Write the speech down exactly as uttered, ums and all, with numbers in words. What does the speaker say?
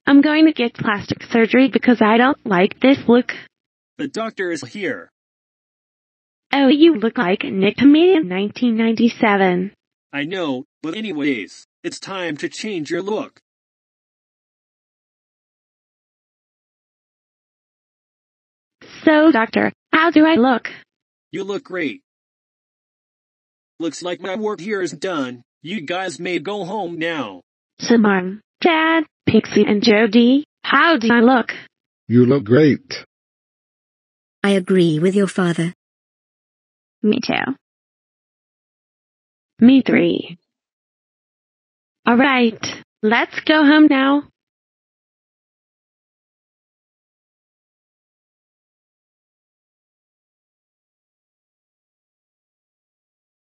I'm going to get plastic surgery because I don't like this look. The doctor is here. Oh, you look like Nick to me in nineteen ninety-seven. I know, but anyways, it's time to change your look. So, doctor, how do I look? You look great. Looks like my work here is done. You guys may go home now. So, Mom, Dad, Pixie, and Jody, how do I look? You look great. I agree with your father. Me too. Me three. All right, let's go home now.